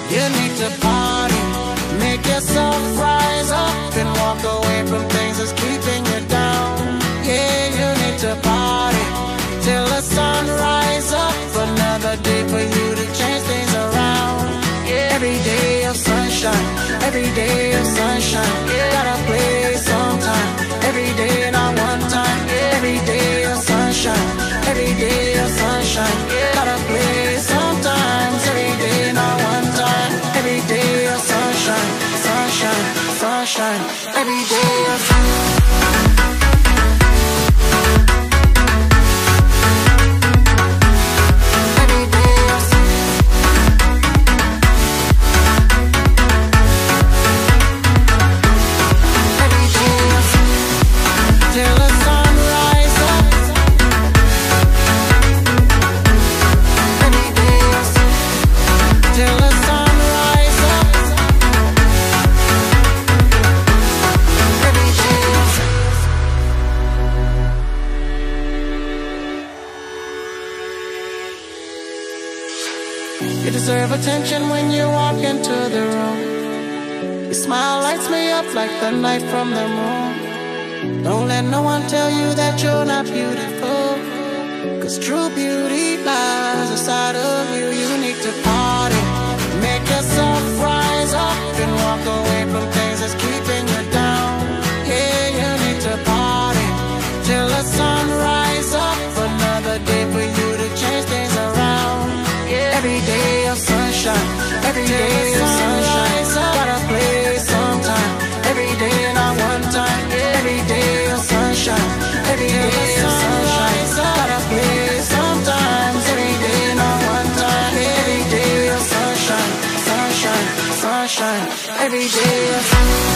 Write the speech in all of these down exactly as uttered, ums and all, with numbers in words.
You need to party, make yourself rise up and walk away from things that's keeping you down. Yeah, you need to party till the sun rise up. Another day for you to change things around. Yeah. Every day of sunshine, every day of sunshine. Yeah. Gotta play sometime, every day not one time. Yeah. Every day of sunshine, every day of sunshine. Yeah. Gotta play sometimes, every day not one time. Every day of sunshine, sunshine, sunshine. Every day of sunshine. You deserve attention when you walk into the room. Your smile lights me up like the light from the moon. Don't let no one tell you that you're not beautiful, 'cause true beauty lies inside of you. You need to party, make yourself rise up and walk away from things that's keeping you down. Yeah, you need to party till the sun rise up. Another day for you to change things around. Yeah. Every day of sunshine, every day of sunshine. Gotta play sometime, every day not one time. Yeah. Every day of sunshine, every day of sunshine. Gotta play sometimes, every day not one time. Every day of sunshine, sunshine, sunshine. Every day of sunshine.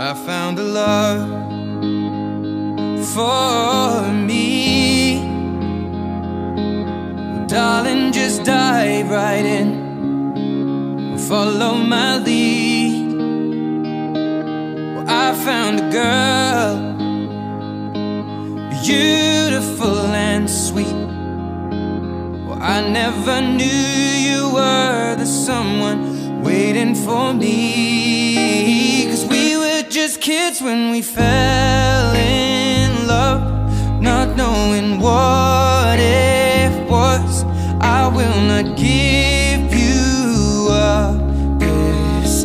I found a love for me. Well, darling, just dive right in, follow my lead. Well, I found a girl, beautiful and sweet. Well, I never knew you were the someone waiting for me. 'Cause we were just kids when we fell in love, not knowing what it was. I will not give you up this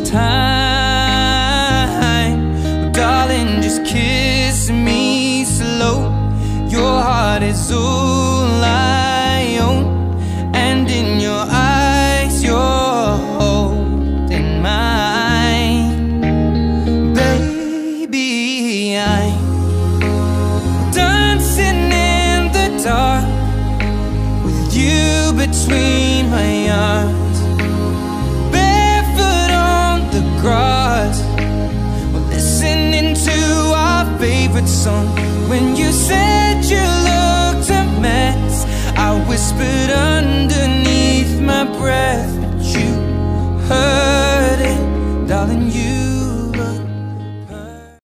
time. Darling, just kiss me slow. Your heart is all I own, and in your eyes you're holding mine. Baby, I'm dancing in the dark with you between my arms, barefoot on the grass, we're listening to our favorite song. When you said you looked a mess, I whispered underneath my breath, but you heard it, darling, you